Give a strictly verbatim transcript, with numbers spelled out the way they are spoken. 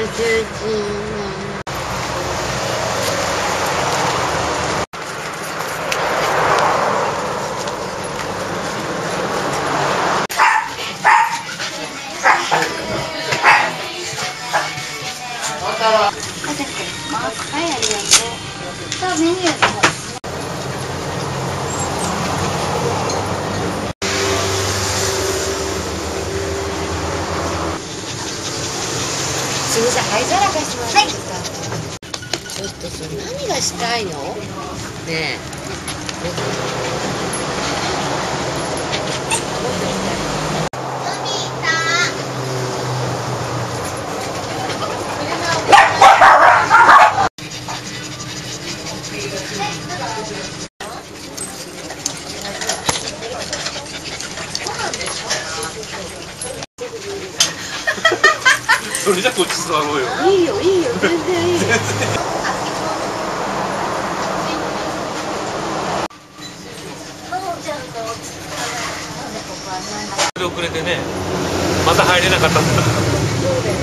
じゅうじ。はい、ありがとう。さあ、メニューの方。すみません、灰皿貸します。はい。ちょっとそれ何がしたいの？ねえ。 それじゃこっち座ろうよ。 いいよ、いいよ、全然いいよ。 遅れてね、また入れなかったんだ。 そうだよ。